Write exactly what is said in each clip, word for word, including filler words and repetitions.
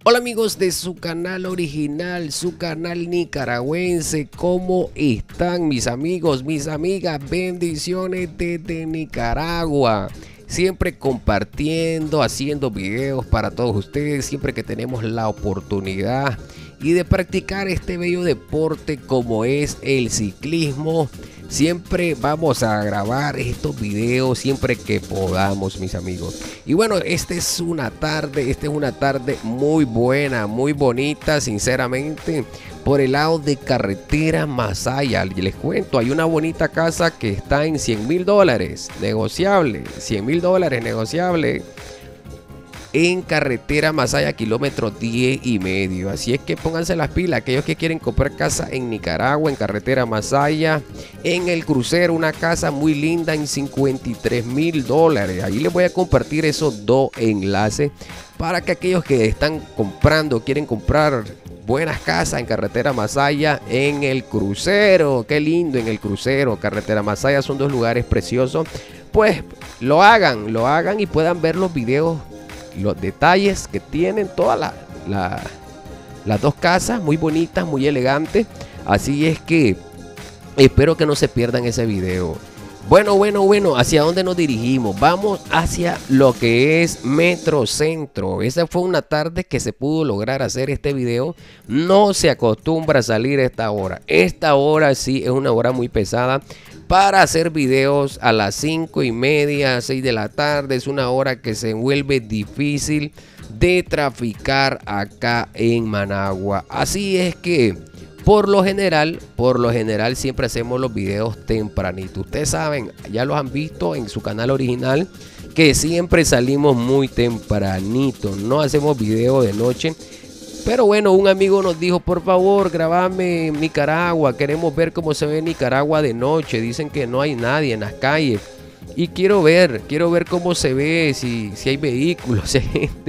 Hola amigos de su canal original, su canal nicaragüense. ¿Cómo están mis amigos, mis amigas? Bendiciones desde Nicaragua. Siempre compartiendo, haciendo videos para todos ustedes, siempre que tenemos la oportunidad y de practicar este bello deporte como es el ciclismo. Siempre vamos a grabar estos videos siempre que podamos, mis amigos. Y bueno, esta es una tarde, esta es una tarde muy buena, muy bonita, sinceramente, por el lado de Carretera Masaya. Y les cuento, hay una bonita casa que está en cien mil dólares, negociable, cien mil dólares negociable. En Carretera Masaya, kilómetro diez y medio. Así es que pónganse las pilas, aquellos que quieren comprar casa en Nicaragua, en Carretera Masaya, en el crucero, una casa muy linda en cincuenta y tres mil dólares. Ahí les voy a compartir esos dos enlaces para que aquellos que están comprando, quieren comprar buenas casas en Carretera Masaya, en el crucero. Qué lindo en el crucero, Carretera Masaya, son dos lugares preciosos. Pues lo hagan, lo hagan y puedan ver los videos, los detalles que tienen todas la, la, las dos casas, muy bonitas, muy elegantes. Así es que espero que no se pierdan ese video. Bueno, bueno, bueno, ¿hacia dónde nos dirigimos? Vamos hacia lo que es Metrocentro. Esa fue una tarde que se pudo lograr hacer este video. No se acostumbra a salir a esta hora. Esta hora sí es una hora muy pesada para hacer videos a las cinco y media, seis de la tarde. Es una hora que se vuelve difícil de traficar acá en Managua. Así es que por lo general, por lo general siempre hacemos los videos tempranito. Ustedes saben, ya los han visto en su canal original, que siempre salimos muy tempranito. No hacemos video de noche. Pero bueno, un amigo nos dijo, por favor, grabame en Nicaragua. Queremos ver cómo se ve Nicaragua de noche. Dicen que no hay nadie en las calles. Y quiero ver, quiero ver cómo se ve, si, si hay vehículos, si hay gente.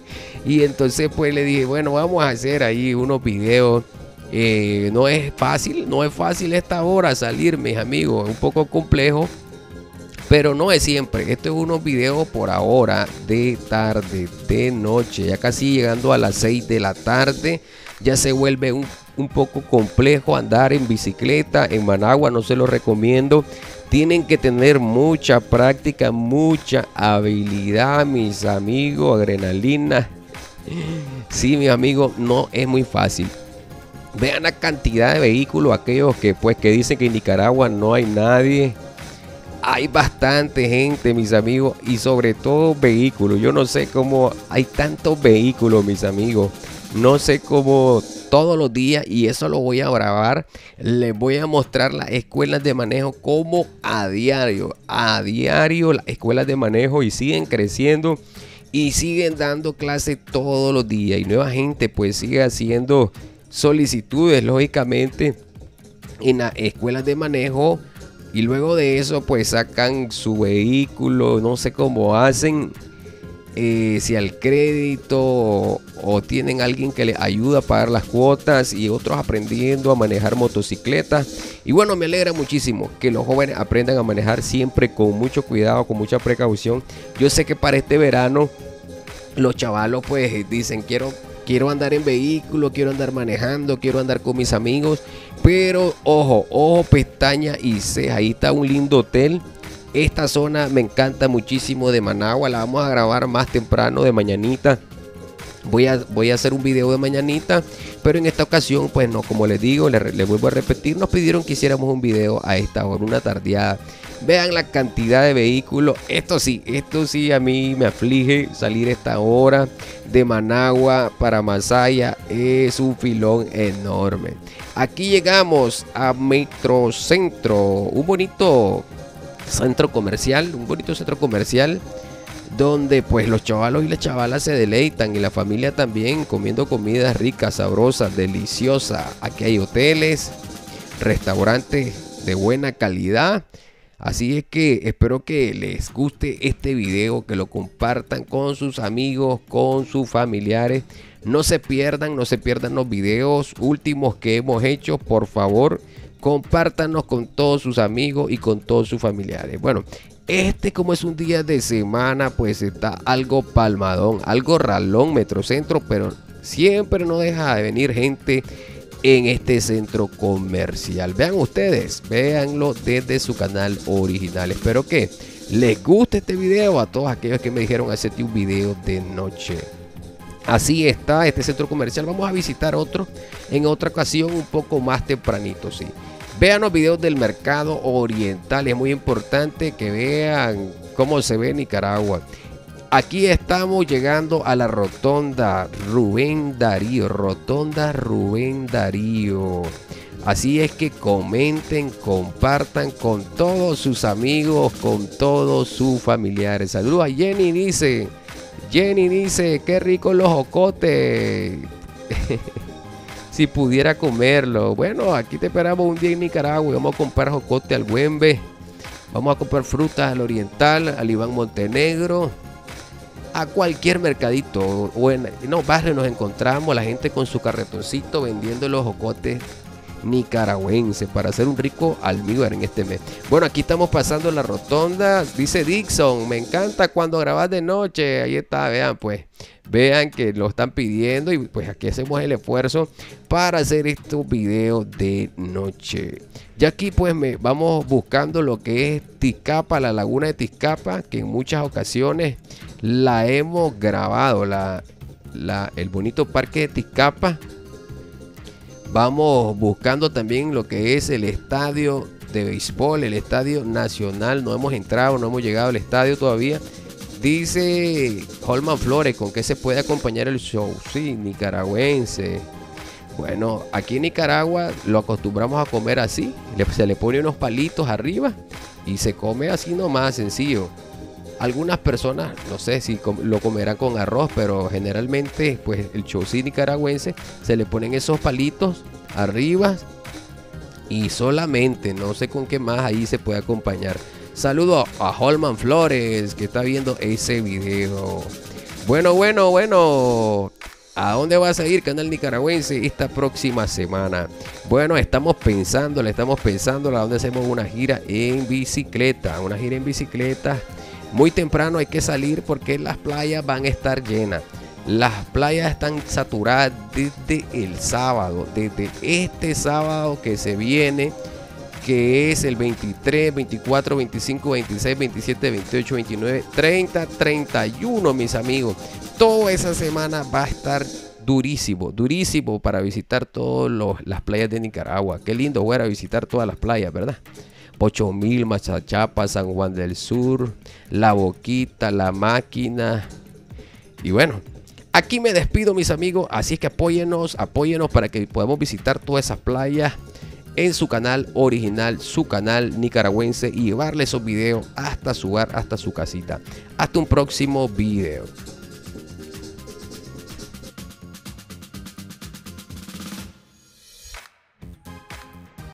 Y entonces pues le dije, bueno, vamos a hacer ahí unos videos. Eh, no es fácil, no es fácil esta hora salir, mis amigos. Es un poco complejo, pero no es siempre. Esto es unos videos por ahora, de tarde, de noche, ya casi llegando a las seis de la tarde. Ya se vuelve un, un poco complejo andar en bicicleta en Managua, no se lo recomiendo. Tienen que tener mucha práctica, mucha habilidad, mis amigos, adrenalina. Sí, mis amigos, no es muy fácil. Vean la cantidad de vehículos, aquellos que pues que dicen que en Nicaragua no hay nadie. Hay bastante gente, mis amigos, y sobre todo vehículos. Yo no sé cómo hay tantos vehículos, mis amigos. No sé cómo todos los días, y eso lo voy a grabar. Les voy a mostrar las escuelas de manejo como a diario. A diario las escuelas de manejo, y siguen creciendo y siguen dando clases todos los días. Y nueva gente pues sigue haciendo solicitudes, lógicamente, en las escuelas de manejo. Y luego de eso pues sacan su vehículo, no sé cómo hacen, eh, si al crédito o, o tienen alguien que les ayuda a pagar las cuotas, y otros aprendiendo a manejar motocicletas. Y bueno, me alegra muchísimo que los jóvenes aprendan a manejar siempre con mucho cuidado, con mucha precaución. Yo sé que para este verano los chavalos pues dicen, quiero Quiero andar en vehículo, quiero andar manejando, quiero andar con mis amigos. Pero ojo, ojo, pestaña y ceja. Ahí está un lindo hotel. Esta zona me encanta muchísimo de Managua. La vamos a grabar más temprano, de mañanita. Voy a, voy a hacer un video de mañanita. Pero en esta ocasión, pues no, como les digo, les, les vuelvo a repetir, nos pidieron que hiciéramos un video a esta hora, una tardeada. Vean la cantidad de vehículos. Esto sí, esto sí a mí me aflige salir esta hora de Managua para Masaya. Es un filón enorme. Aquí llegamos a Metrocentro, un bonito centro comercial, un bonito centro comercial donde pues los chavalos y las chavalas se deleitan, y la familia también, comiendo comidas ricas, sabrosas, deliciosas. Aquí hay hoteles, restaurantes de buena calidad. Así es que espero que les guste este video, que lo compartan con sus amigos, con sus familiares. No se pierdan, no se pierdan los videos últimos que hemos hecho. Por favor, compártanos con todos sus amigos y con todos sus familiares. Bueno, Este, como es un día de semana, pues está algo palmadón, algo ralón Metrocentro, pero Siempre no deja de venir gente en este centro comercial. Vean ustedes, véanlo desde su canal original. Espero que les guste este video a todos aquellos que me dijeron hacerte un video de noche. Así está este centro comercial. Vamos a visitar otro en otra ocasión un poco más tempranito, sí. Vean los videos del mercado oriental. Es muy importante que vean cómo se ve Nicaragua. Aquí estamos llegando a la rotonda Rubén Darío. Rotonda Rubén Darío. Así es que comenten, compartan con todos sus amigos, con todos sus familiares. Saludos a Jenny, dice. Jenny dice, qué rico los jocotes. Si pudiera comerlo. Bueno, aquí te esperamos un día en Nicaragua. Vamos a comprar jocote al Güembe. Vamos a comprar frutas al Oriental, al Iván Montenegro. A cualquier mercadito. Bueno, en los barrios nos encontramos la gente con su carretoncito vendiendo los jocotes nicaragüenses para hacer un rico almíbar en este mes. Bueno, aquí estamos pasando la rotonda. Dice Dixon, me encanta cuando grabas de noche. Ahí está, vean pues. Vean que lo están pidiendo y pues aquí hacemos el esfuerzo para hacer estos videos de noche. Ya aquí pues me vamos buscando lo que es Tizcapa, la laguna de Tizcapa, que en muchas ocasiones la hemos grabado, la, la, el bonito parque de Tizcapa. Vamos buscando también lo que es el estadio de béisbol, el estadio nacional. No hemos entrado, no hemos llegado al estadio todavía. Dice Holman Flores, ¿con qué se puede acompañar el show? Sí, nicaragüense. Bueno, aquí en Nicaragua lo acostumbramos a comer así. Se le pone unos palitos arriba y se come así nomás, sencillo. Algunas personas, no sé si lo comerán con arroz, pero generalmente pues el chaucí nicaragüense se le ponen esos palitos arriba y solamente, no sé con qué más ahí se puede acompañar. Saludo a Holman Flores que está viendo ese video. Bueno, bueno, bueno. ¿A dónde vas a ir, canal nicaragüense, esta próxima semana? Bueno, estamos pensando, le estamos pensando a dónde hacemos una gira en bicicleta. Una gira en bicicleta. Muy temprano hay que salir porque las playas van a estar llenas. Las playas están saturadas desde el sábado, desde este sábado que se viene, que es el veintitrés, veinticuatro, veinticinco, veintiséis, veintisiete, veintiocho, veintinueve, treinta, treinta y uno, mis amigos. Toda esa semana va a estar durísimo, durísimo para visitar todas las playas de Nicaragua. Qué lindo fuera visitar todas las playas, ¿verdad? Pochomil, Machachapa, San Juan del Sur, La Boquita, La Máquina. Y bueno, aquí me despido, mis amigos. Así que apóyenos, apóyenos para que podamos visitar todas esas playas en su canal original, su canal nicaragüense, y llevarle esos videos hasta su hogar, hasta su casita. Hasta un próximo video.